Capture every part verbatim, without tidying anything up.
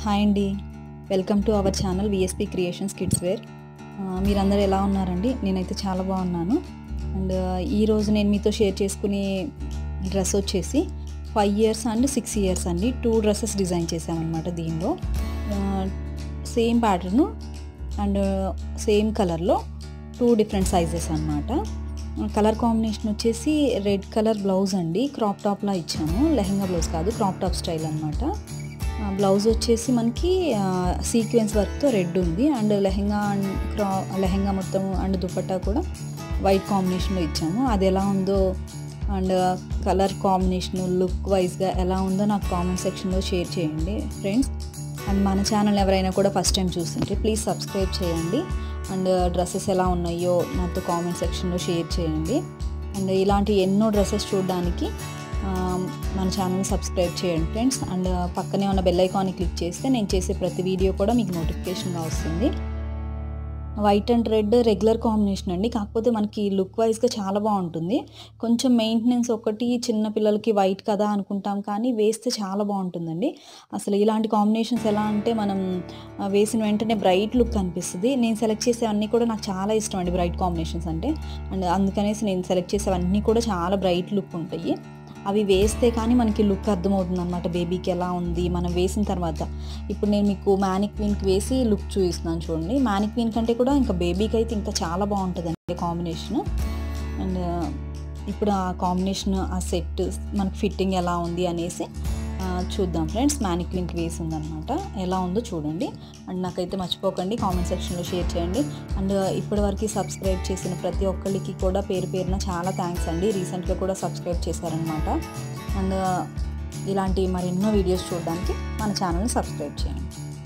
Hi అండి, welcome to our channel VSP creations kids wear. మీరందరూ ఎలా ఉన్నారండి? నేనైతే చాలా బాగున్నాను. అండ్ ఈరోజు నేను మీతో షేర్ చేసుకునే డ్రెస్ వచ్చేసి five years and six years అండి. టూ డ్రెస్సెస్ డిజైన్ చేసామన్నమాట. దీనిలో సేమ్ ప్యాటర్ను అండ్ సేమ్ కలర్లో టూ డిఫరెంట్ సైజెస్ అన్నమాట. కలర్ కాంబినేషన్ వచ్చేసి రెడ్ కలర్ బ్లౌజ్ అండి. క్రాప్ టాప్లా ఇచ్చాము, లెహంగా బ్లౌజ్ కాదు, క్రాప్ టాప్ స్టైల్ అనమాట. బ్లౌజ్ వచ్చేసి మనకి సీక్వెన్స్ వర్క్తో రెడ్ ఉంది. అండ్ లెహంగా అండ్ క్రా లెహంగా మొత్తం అండ్ దుపట్టా కూడా వైట్ కాంబినేషన్లో ఇచ్చాము. అది ఎలా ఉందో అండ్ కలర్ కాంబినేషన్ లుక్ వైజ్గా ఎలా ఉందో నాకు కామెంట్ సెక్షన్లో షేర్ చేయండి ఫ్రెండ్స్. అండ్ మన ఛానల్ ఎవరైనా కూడా ఫస్ట్ టైం చూస్తుంటే ప్లీజ్ సబ్స్క్రైబ్ చేయండి. అండ్ డ్రెస్సెస్ ఎలా ఉన్నాయో నాతో కామెంట్ సెక్షన్లో షేర్ చేయండి. అండ్ ఇలాంటి ఎన్నో డ్రెస్సెస్ చూడడానికి మన ఛానల్ని సబ్స్క్రైబ్ చేయండి ఫ్రెండ్స్. అండ్ పక్కనే ఉన్న బెల్ ఐకాన్ని క్లిక్ చేస్తే నేను చేసే ప్రతి వీడియో కూడా మీకు నోటిఫికేషన్గా వస్తుంది. White and red regular combination అండి, కాకపోతే మనకి లుక్ వైజ్గా చాలా బాగుంటుంది. కొంచెం మెయింటెనెన్స్ ఒకటి, చిన్న పిల్లలకి వైట్ కదా అనుకుంటాం, కానీ వేస్తే చాలా బాగుంటుందండి. అసలు ఇలాంటి కాంబినేషన్స్ ఎలా అంటే మనం వేసిన వెంటనే బ్రైట్ లుక్ అనిపిస్తుంది. నేను సెలెక్ట్ చేసేవన్నీ కూడా నాకు చాలా ఇష్టం అండి బ్రైట్ కాంబినేషన్స్ అంటే. అండ్ అందుకనేసి నేను సెలెక్ట్ చేసేవన్నీ కూడా చాలా బ్రైట్ లుక్ ఉంటాయి. అవి వేస్తే కానీ మనకి లుక్ అర్థమవుతుంది అనమాట, బేబీకి ఎలా ఉంది మనం వేసిన తర్వాత. ఇప్పుడు నేను మీకు మ్యానిక్విన్కి వేసి లుక్ చూపిస్తున్నాను చూడండి. మ్యానిక్విన్ కంటే కూడా ఇంకా బేబీకి అయితే ఇంకా చాలా బాగుంటుంది అండి కాంబినేషను. అండ్ ఇప్పుడు ఆ కాంబినేషన్, ఆ సెట్ మనకి ఫిట్టింగ్ ఎలా ఉంది అనేసి చూద్దాం ఫ్రెండ్స్. మ్యానిక్విన్కి వేసి ఉందన్నమాట, ఎలా ఉందో చూడండి. అండ్ నాకైతే మర్చిపోకండి కామెంట్ సెక్షన్లో షేర్ చేయండి. అండ్ ఇప్పటివరకు సబ్స్క్రైబ్ చేసిన ప్రతి ఒక్కరికి కూడా పేరు పేరున చాలా థ్యాంక్స్ అండి. రీసెంట్గా కూడా సబ్స్క్రైబ్ చేశారనమాట. అండ్ ఇలాంటి మరెన్నో వీడియోస్ చూడడానికి మన ఛానల్ని సబ్స్క్రైబ్ చేయండి.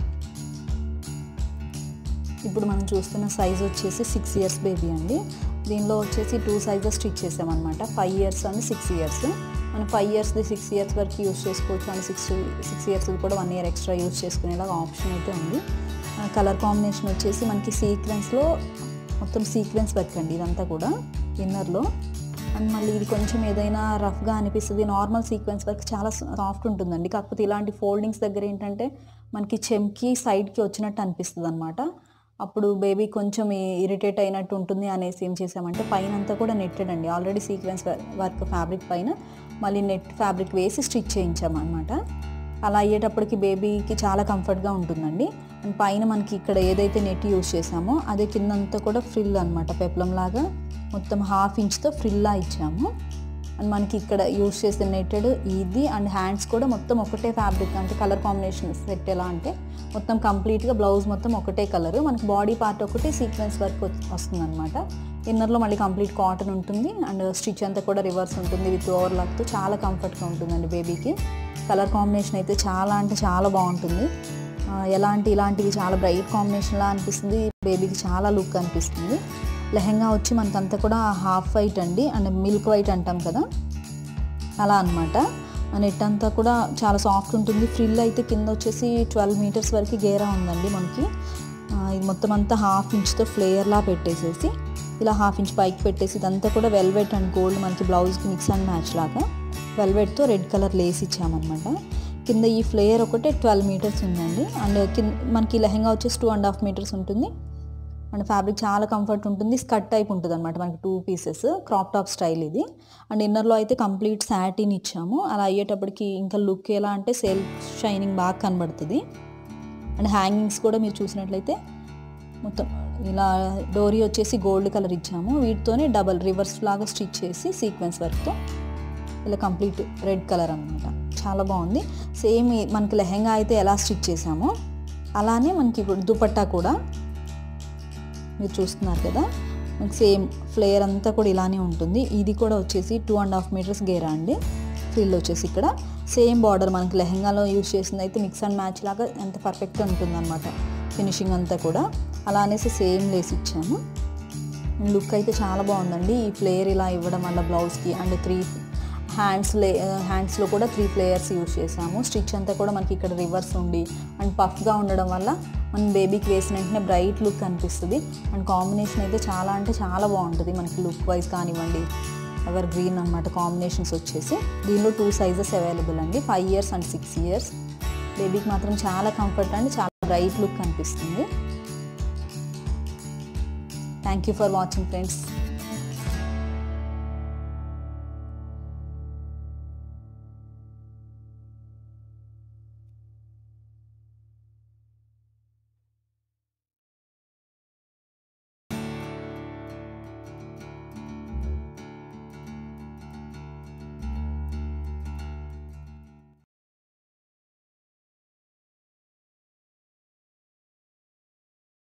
ఇప్పుడు మనం చూస్తున్న సైజ్ వచ్చేసి సిక్స్ ఇయర్స్ బేబీ అండి. దీనిలో వచ్చేసి టూ సైజెస్ స్టిచ్ చేసామన్నమాట, five years and six years. మనం ఫైవ్ ఇయర్స్ది సిక్స్ ఇయర్స్ వరకు యూస్ చేసుకోవచ్చు. అండ్ సిక్స్ సిక్స్ ఇయర్స్ది కూడా వన్ ఇయర్ ఎక్స్ట్రా యూస్ చేసుకునేలాగా ఆప్షన్ అయితే ఉంది. కలర్ కాంబినేషన్ వచ్చేసి మనకి సీక్వెన్స్లో మొత్తం సీక్వెన్స్ వర్క్ అండి ఇదంతా కూడా ఇన్నర్లో. అండ్ మళ్ళీ ఇది కొంచెం ఏదైనా రఫ్గా అనిపిస్తుంది. నార్మల్ సీక్వెన్స్ వర్క్ చాలా సాఫ్ట్ ఉంటుందండి, కాకపోతే ఇలాంటి ఫోల్డింగ్స్ దగ్గర ఏంటంటే మనకి చెంకి సైడ్కి వచ్చినట్టు అనిపిస్తుంది అనమాట. అప్పుడు బేబీ కొంచెం ఇరిటేట్ అయినట్టు ఉంటుంది అనేసి ఏం చేసామంటే పైన అంతా కూడా నెట్టెడ్ అండి. ఆల్రెడీ సీక్వెన్స్ వర్క్ ఫ్యాబ్రిక్ పైన మళ్ళీ నెట్ ఫ్యాబ్రిక్ వేసి స్టిచ్ చేయించామన్నమాట. అలా అయ్యేటప్పటికి బేబీకి చాలా కంఫర్ట్గా ఉంటుందండి. అండ్ పైన మనకి ఇక్కడ ఏదైతే నెట్ యూస్ చేసామో అదే కిందంతా కూడా ఫ్రిల్ అనమాట, పెప్లం లాగా మొత్తం హాఫ్ ఇంచ్తో ఫ్రిల్లా ఇచ్చాము. అండ్ మనకి ఇక్కడ యూస్ చేసే నెట్టెడ్ ఇది. అండ్ హ్యాండ్స్ కూడా మొత్తం ఒకటే ఫ్యాబ్రిక్, అంటే కలర్ కాంబినేషన్ సెట్ ఎలా అంటే మొత్తం కంప్లీట్గా బ్లౌజ్ మొత్తం ఒకటే కలర్. మనకి బాడీ పార్ట్ ఒకటి సీక్వెన్స్ వర్క్ వస్తుంది అనమాట. ఇన్నర్లో మళ్ళీ కంప్లీట్ కాటన్ ఉంటుంది. అండ్ స్టిచ్ అంతా కూడా రివర్స్ ఉంటుంది విత్ ఓవర్లాక్తో. చాలా కంఫర్ట్గా ఉంటుందండి బేబీకి. కలర్ కాంబినేషన్ అయితే చాలా అంటే చాలా బాగుంటుంది. ఎలాంటి ఇలాంటివి చాలా బ్రైట్ కాంబినేషన్లా అనిపిస్తుంది, బేబీకి చాలా లుక్ అనిపిస్తుంది. లెహంగా వచ్చి మనకంతా కూడా హాఫ్ వైట్ అండి, అండ్ మిల్క్ వైట్ అంటాం కదా అలా అనమాట. నెట్ అంతా కూడా చాలా సాఫ్ట్ ఉంటుంది. ఫ్రిల్ అయితే కింద వచ్చేసి ట్వెల్వ్ మీటర్స్ వరకు గేరా ఉందండి మనకి. ఇది మొత్తం అంతా హాఫ్ ఇంచ్తో ఫ్లేయర్లా పెట్టేసేసి ఇలా హాఫ్ ఇంచ్ పైకి పెట్టేసి ఇదంతా కూడా వెల్వెట్ అండ్ గోల్డ్ మనకి బ్లౌజ్కి మిక్స్ అండ్ మ్యాచ్ లాగా వెల్వెట్తో రెడ్ కలర్ లేస్ ఇచ్చామన్నమాట. కింద ఈ ఫ్లేయర్ ఒకటే ట్వెల్వ్ మీటర్స్ ఉందండి. అండ్ కింద మనకి లెహంగా వచ్చేసి టూ అండ్ హాఫ్ మీటర్స్ ఉంటుంది. అండ్ ఫ్యాబ్రిక్ చాలా కంఫర్ట్ ఉంటుంది. స్కర్ట్ టైప్ ఉంటుంది అనమాట మనకి, two pieces crop top style ఇది. అండ్ ఇన్నర్లో అయితే కంప్లీట్ సాటిన్ ఇచ్చాము. అలా అయ్యేటప్పటికి ఇంకా లుక్ ఎలా అంటే సెల్ఫ్ షైనింగ్ బాగా కనబడుతుంది. అండ్ హ్యాంగింగ్స్ కూడా మీరు చూసినట్లయితే మొత్తం ఇలా డోరీ వచ్చేసి గోల్డ్ కలర్ ఇచ్చాము. వీటితోనే డబల్ రివర్స్ లాగా స్టిచ్ చేసి సీక్వెన్స్ వర్క్తో ఇలా కంప్లీట్ రెడ్ కలర్ అనమాట. చాలా బాగుంది. సేమ్ మనకి లెహంగా అయితే ఎలా స్టిచ్ చేసామో అలానే మనకి ఇప్పుడు దుపట్టా కూడా మీరు చూస్తున్నారు కదా, మనకి సేమ్ ఫ్లేయర్ అంతా కూడా ఇలానే ఉంటుంది. ఇది కూడా వచ్చేసి టూ అండ్ హాఫ్ మీటర్స్ గేరా అండి. ఫ్రిల్ వచ్చేసి ఇక్కడ సేమ్ బార్డర్ మనకి లెహంగాలో యూజ్ చేసింది అయితే మిక్స్ అండ్ మ్యాచ్ లాగా ఎంత పర్ఫెక్ట్గా ఉంటుంది అనమాట ఫినిషింగ్ అంతా కూడా. అలా అనేసి సేమ్ లేస్ ఇచ్చాము. లుక్ అయితే చాలా బాగుందండి ఈ ఫ్లేయర్ ఇలా ఇవ్వడం వల్ల బ్లౌజ్కి. అండ్ త్రీ హ్యాండ్స్ లే హ్యాండ్స్లో కూడా త్రీ ఫ్లేయర్స్ యూజ్ చేసాము. స్టిచ్ అంతా కూడా మనకి ఇక్కడ రివర్స్ ఉండి అండ్ పఫ్గా ఉండడం వల్ల మన బేబీకి వేసిన వెంటనే బ్రైట్ లుక్ అనిపిస్తుంది. అండ్ కాంబినేషన్ అయితే చాలా అంటే చాలా బాగుంటుంది మనకి లుక్ వైజ్ కానివ్వండి. ఎవర్ గ్రీన్ అనమాట కాంబినేషన్స్ వచ్చేసి. దీనిలో టూ సైజెస్ అవైలబుల్ అండి, five years and six years. బేబీకి మాత్రం చాలా కంఫర్ట్ అండి, చాలా బ్రైట్ లుక్ కనిపిస్తుంది. Thank you for watching friends.